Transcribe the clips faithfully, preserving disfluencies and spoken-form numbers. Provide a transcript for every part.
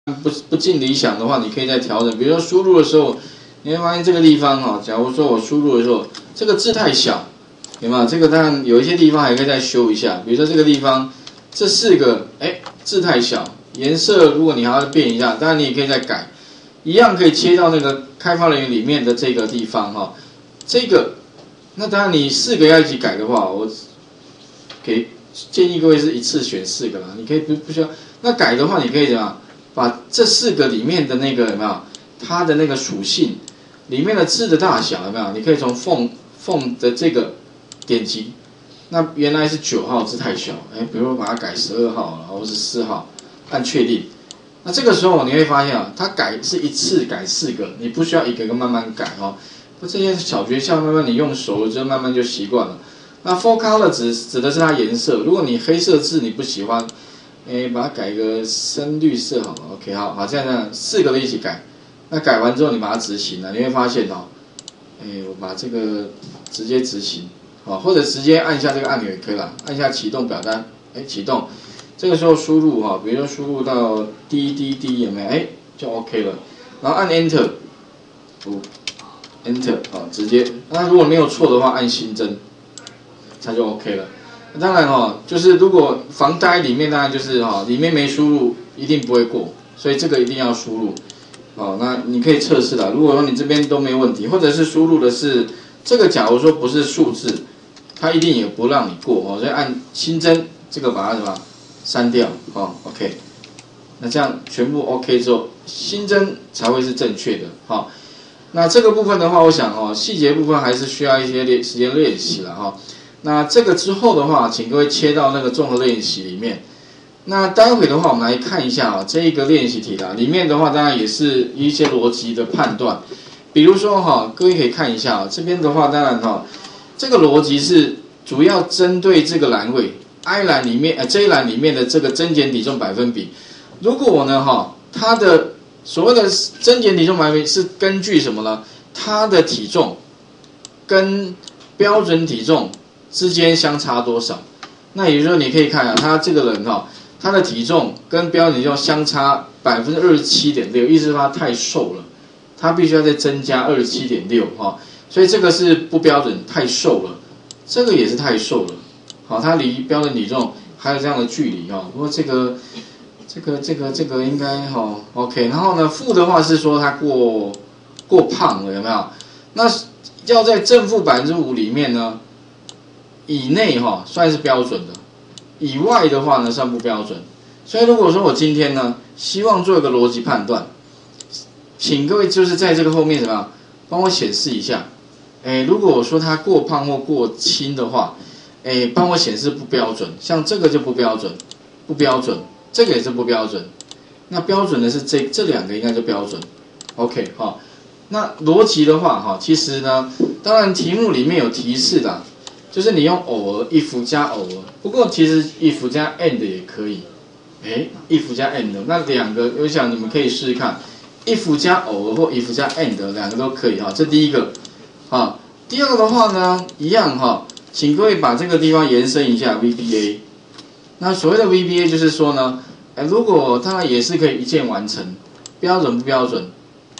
不不尽理想的话，你可以再调整。比如说输入的时候，你会发现这个地方哈，假如说我输入的时候，这个字太小，有没有？这个当然有一些地方还可以再修一下。比如说这个地方，这四个哎字太小，颜色如果你还要变一下，当然你也可以再改，一样可以切到那个开发人员里面的这个地方哈。这个，那当然你四个要一起改的话，我给建议各位是一次选四个啦，你可以不不需要。那改的话，你可以怎么样？把这四个里面的那个有没有它的那个属性，里面的字的大小有没有？你可以从 font font 的这个点击，那原来是九号字太小，哎，比如说把它改十二号，或是四号，按确定。那这个时候你会发现啊，它改是一次改四个，你不需要一个个慢慢改哦。那这些小诀窍慢慢你用熟了之后，慢慢就习惯了。那 full color 指指的是它颜色，如果你黑色字你不喜欢。哎，把它改个深绿色好了 ，OK， 好，好，这样这样四个都一起改。那改完之后，你把它执行了，你会发现哦，哎，我把这个直接执行，好，或者直接按下这个按钮也可以了，按下启动表单，哎，启动，这个时候输入哈，比如说输入到 D D D 有没有？哎，就 OK 了，然后按 Enter， 哦 ，Enter， 好，直接，那如果没有错的话，按新增，它就 OK 了。当然哦，就是如果防呆里面当然就是哈、哦，里面没输入一定不会过，所以这个一定要输入。哦，那你可以测试啦。如果说你这边都没问题，或者是输入的是这个，假如说不是数字，它一定也不让你过哦。所以按新增这个把它什么删掉哦 ，OK。那这样全部 OK 之后，新增才会是正确的哈、哦。那这个部分的话，我想哦，细节部分还是需要一些练时间练习了哈。哦那这个之后的话，请各位切到那个综合练习里面。那待会的话，我们来看一下啊，这一个练习题啦，里面的话当然也是一些逻辑的判断。比如说哈，各位可以看一下啊，这边的话当然哈，这个逻辑是主要针对这个栏位 I 栏里面呃 J 栏里面的这个增减体重百分比。如果我呢哈，它的所谓的增减体重百分比是根据什么呢？它的体重跟标准体重之间相差多少？那也就是说，你可以看啊，他这个人哈、哦，他的体重跟标准体重相差百分之二十七点六，意思是他太瘦了，他必须要再增加二十七点六哈，所以这个是不标准，太瘦了，这个也是太瘦了，好，他离标准体重还有这样的距离哈、哦，不过这个这个这个这个应该哈、哦、OK， 然后呢，负的话是说他过过胖了，有没有？那要在正负百分之五里面呢？以内哈算是标准的，以外的话呢算不标准。所以如果说我今天呢希望做一个逻辑判断，请各位就是在这个后面怎么样帮我显示一下。哎，如果我说它过胖或过轻的话，哎，帮我显示不标准，像这个就不标准，不标准，这个也是不标准。那标准的是这这两个应该就标准。OK 哈，那逻辑的话哈，其实呢，当然题目里面有提示的。就是你用偶尔 if 加偶尔，不过其实 if 加 and 也可以，哎 if 加 and 那两个，我想你们可以试试看 ，if 加偶尔或 if 加 and 两个都可以哈，这第一个，啊，第二个的话呢，一样哈，请各位把这个地方延伸一下 V B A， 那所谓的 V B A 就是说呢，哎，如果它也是可以一键完成，标准不标准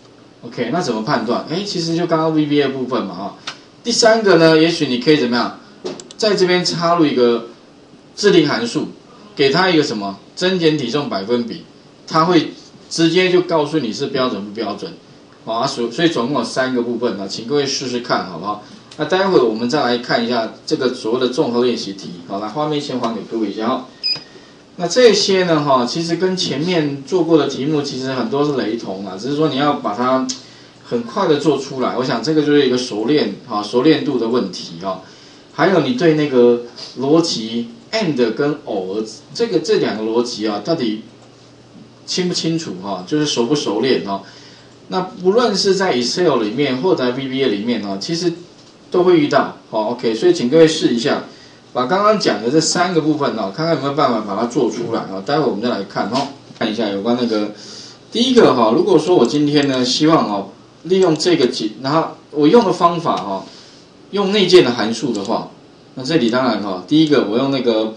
？OK， 那怎么判断？哎，其实就刚刚 V B A 部分嘛哈。第三个呢，也许你可以怎么样，在这边插入一个自定函数，给它一个什么增减体重百分比，它会直接就告诉你是标准不标准，啊，所所以总共有三个部分呢，请各位试试看好不好？那待会我们再来看一下这个所谓的综合练习题，好，来画面先还给各位一下哈。那这些呢哈，其实跟前面做过的题目其实很多是雷同啊，只是说你要把它很快的做出来，我想这个就是一个熟练啊熟练度的问题啊，还有你对那个逻辑 and 跟偶尔这个这两个逻辑啊，到底清不清楚哈、啊，就是熟不熟练哈、啊。那不论是在 Excel 里面或者在 V B A 里面啊，其实都会遇到。好 ，OK， 所以请各位试一下，把刚刚讲的这三个部分啊，看看有没有办法把它做出来啊。待会我们再来看哦，看一下有关那个第一个哈、啊，如果说我今天呢希望哦。利用这个解，然后我用的方法哈、哦，用内建的函数的话，那这里当然哈、哦，第一个我用那个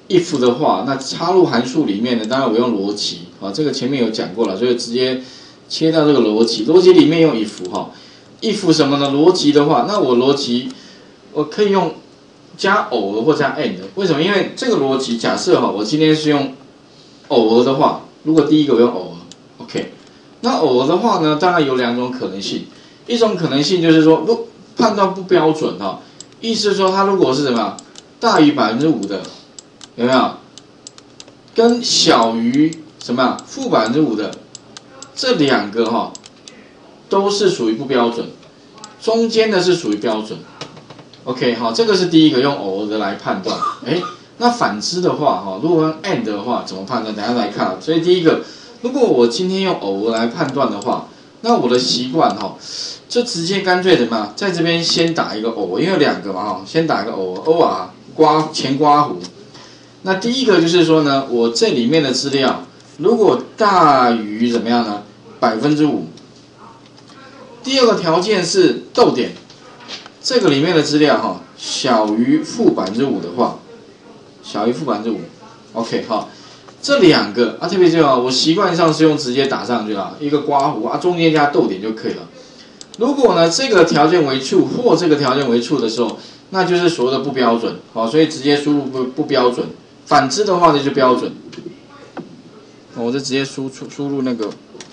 if 的话，那插入函数里面呢，当然我用逻辑啊，这个前面有讲过了，所以直接切到这个逻辑，逻辑里面用 if 哈 ，if 什么呢？逻辑的话，那我逻辑我可以用加偶尔或加 and， 为什么？因为这个逻辑假设哈，我今天是用偶尔的话，如果第一个我用偶尔 ，OK， 那偶尔的话呢，当然有两种可能性，一种可能性就是说，如判断不标准哈，意思是说它如果是什么大于百分之五的。有没有？跟小于什么啊？负百分之五的这两个哈、哦，都是属于不标准，中间的是属于标准。OK， 好，这个是第一个用偶尔的来判断。哎，那反之的话哈，如果用 and 的话怎么判断？等一下来看。所以第一个，如果我今天用偶尔来判断的话，那我的习惯哈，就直接干脆怎么样，在这边先打一个偶尔，因为有两个嘛哈，先打一个偶尔 ，O R 刮前刮弧。那第一个就是说呢，我这里面的资料如果大于怎么样呢？百分之五。第二个条件是逗点，这个里面的资料哈小于负百分之五的话，小于负百分之五 ，OK 哈，这两个啊特别重要，我习惯上是用直接打上去了，一个刮弧啊，中间加逗点就可以了。如果呢这个条件为 true 或这个条件为 true 的时候，那就是所谓的不标准，好，所以直接输入不不标准。反之的话呢就标准，我就直接输出输入那个。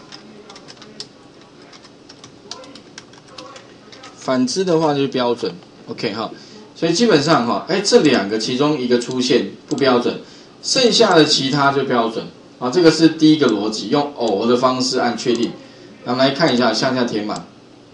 反之的话就是标准 ，OK 哈，所以基本上哈，哎这两个其中一个出现不标准，剩下的其他就标准，啊这个是第一个逻辑，用偶尔的方式按确定，我们来看一下向下填满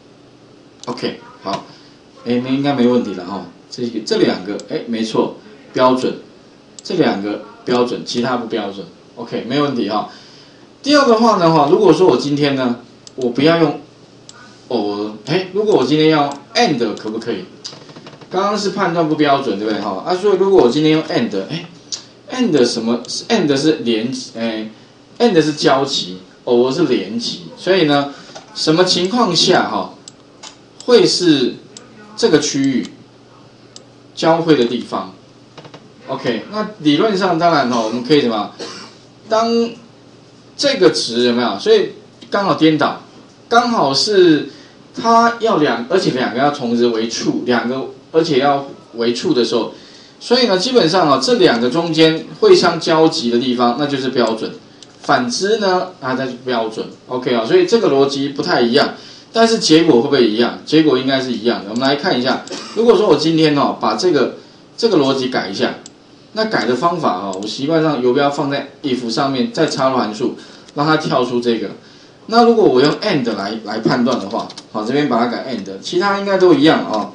，OK 好，哎那应该没问题了哈，这个这两个哎没错标准。这两个标准，其他不标准 ，OK， 没问题哈。第二个话呢哈，如果说我今天呢，我不要用偶尔，哎，如果我今天要 and 可不可以？刚刚是判断不标准，对不对哈？啊，所以如果我今天用 and， 哎 ，and 什么 ？and 是连，哎 ，and 是交集，偶尔是连集，所以呢，什么情况下哈，会是这个区域交汇的地方？ OK， 那理论上当然哈，我们可以什么？当这个值有没有？所以刚好颠倒，刚好是它要两，而且两个要同时为处，两个而且要为处的时候，所以呢，基本上啊，这两个中间会相交集的地方，那就是标准。反之呢，啊，那是标准。OK 啊，所以这个逻辑不太一样，但是结果会不会一样？结果应该是一样的。我们来看一下，如果说我今天哦，把这个这个逻辑改一下。 那改的方法啊，我习惯上游标放在 if 上面，再插入函数，让它跳出这个。那如果我用 and 来来判断的话，好，这边把它改 and， 其他应该都一样啊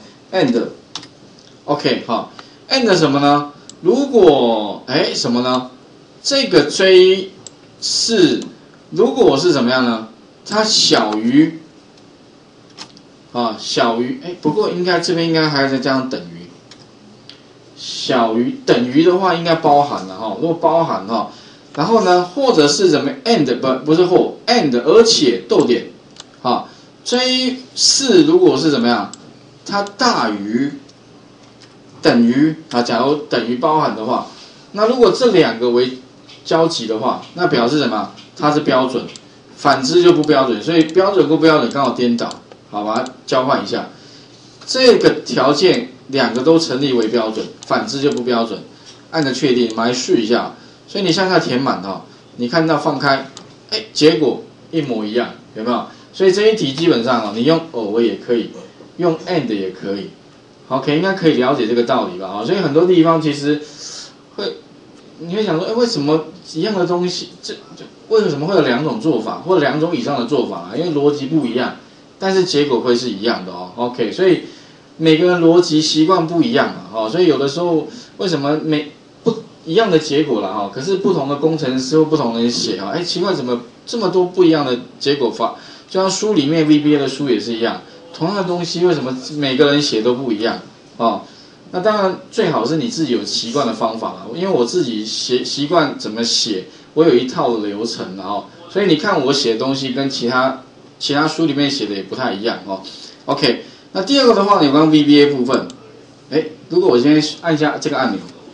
，and，OK， 好 ，and 什么呢？如果哎什么呢？这个 J 是如果是怎么样呢？它小于啊小于哎，不过应该这边应该还要再加上等于。 小于等于的话，应该包含了哈。如果包含哈，然后呢，或者是怎么 and 不不是或 and 而且逗点，好 J 四如果是怎么样，它大于等于啊，假如等于包含的话，那如果这两个为交集的话，那表示什么？它是标准，反之就不标准。所以标准跟不标准刚好颠倒，好，把它交换一下。这个条件。 两个都成立为标准，反之就不标准。按着确定，我们来试一下。所以你向下填满哈，你看到放开，哎，结果一模一样，有没有？所以这一题基本上啊，你用偶尔也可以，用 and 也可以。OK， 应该可以了解这个道理吧？啊，所以很多地方其实会，你会想说，哎，为什么一样的东西，这这为什么会有两种做法，或者两种以上的做法啊？因为逻辑不一样，但是结果会是一样的哦。OK， 所以。 每个人逻辑习惯不一样嘛，哈，所以有的时候为什么每不一样的结果了哈？可是不同的工程师或不同的人写哈，哎，奇怪，怎么这么多不一样的结果法？就像书里面 V B A 的书也是一样，同样的东西为什么每个人写都不一样？哦，那当然最好是你自己有习惯的方法了，因为我自己写习惯怎么写，我有一套流程哦，所以你看我写的东西跟其他其他书里面写的也不太一样哦。OK。 那第二个的话，有关 V B A 部分，哎，如果我现在按下这个按钮，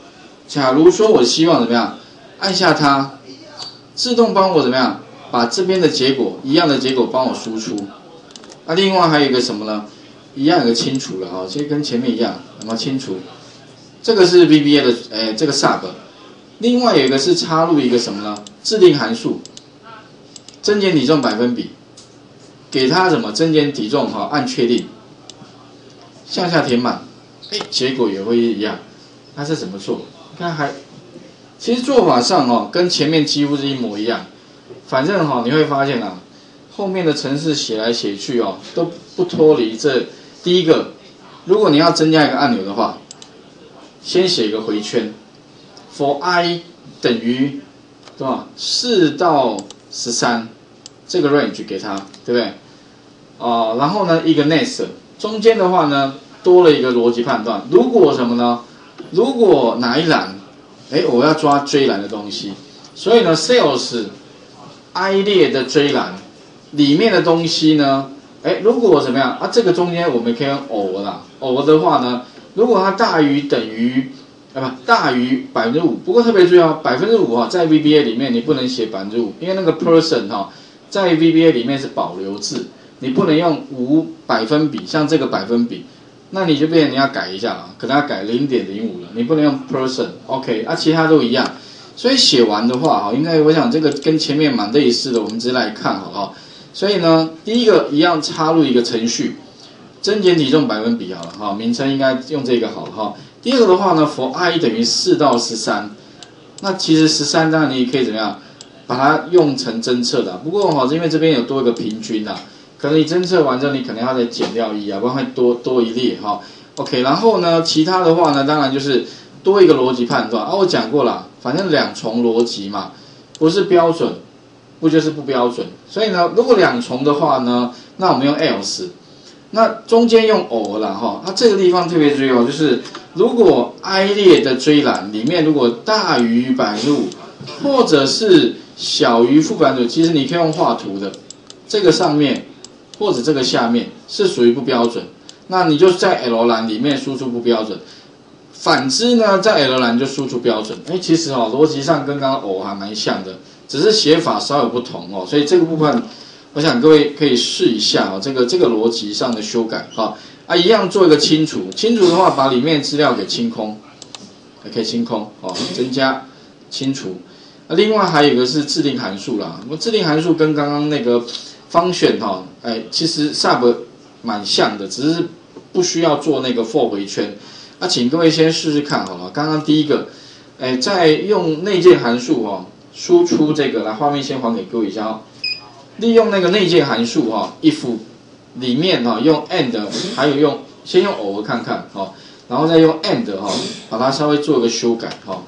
假如说我希望怎么样，按下它，自动帮我怎么样，把这边的结果一样的结果帮我输出。那、啊、另外还有一个什么呢？一样有个清除了哈，其实跟前面一样，有没有清除？这个是 V B A 的，诶，这个 sub。另外有一个是插入一个什么呢？制定函数，增减体重百分比，给它什么增减体重哈，按确定，向下填满，哎，结果也会一样。它是怎么做？你看还，其实做法上哦，跟前面几乎是一模一样。反正哈、哦，你会发现啊，后面的程式写来写去哦，都不脱离这。第一个，如果你要增加一个按钮的话，先写一个回圈 ，for i 等于对吧？四到十三这个 range 给它，对不对？啊、呃，然后呢，一个 next 中间的话呢，多了一个逻辑判断。如果什么呢？如果哪一栏，哎，我要抓追栏的东西，所以呢 ，sales i 列的追栏里面的东西呢？哎，如果怎么样啊？这个中间我们可以用偶啦，偶的话呢，如果它大于等于，啊不大于百分之五，不过特别注意哦，百分之五哈，在 V B A 里面你不能写百分之五，因为那个 percent 哈，在 V B A 里面是保留字，你不能用五百分比，像这个百分比，那你就变成你要改一下了，可能要改零点零五了，你不能用 percent，OK， 啊，其他都一样，所以写完的话哈，应该我想这个跟前面蛮类似的，我们直接来看好不好？所以呢，第一个一样插入一个程序，增减体重百分比好了哈，名称应该用这个好了哈。第二个的话呢 ，for i 等于四到十三，那其实十三当然你也可以怎么样，把它用成侦测的、啊。不过哈，因为这边有多一个平均啊，可能你侦测完之后你可能要再减掉一啊，不然会多多一列哈。OK， 然后呢，其他的话呢，当然就是多一个逻辑判断啊，我讲过了，反正两重逻辑嘛，不是标准。不就是不标准，所以呢，如果两重的话呢，那我们用 else， 那中间用 or 啦哈，那这个地方特别注意哦，就是如果 i 列的追栏里面如果大于百分之五，或者是小于负百分之五，其实你可以用画图的，这个上面或者这个下面是属于不标准，那你就在 L 栏里面输出不标准，反之呢，在 L 栏就输出标准。哎，其实哦，逻辑上跟刚刚 or 还蛮像的。只是写法稍有不同哦，所以这个部分，我想各位可以试一下哦，这个这个逻辑上的修改哈啊，一样做一个清除，清除的话把里面资料给清空，也可以清空哦，增加清除。那另外还有一个是制定函数啦，我制定函数跟刚刚那个function哈，哎，其实 sub 蛮像的，只是不需要做那个 for 回圈。那请各位先试试看好了，刚刚第一个，哎，在用内建函数哦。输出这个，来画面先还给各位一下哦。利用那个内建函数哈 ，if 里面哈用 and， 还有用先用 or 看看哈，然后再用 and 哈，把它稍微做一个修改哈。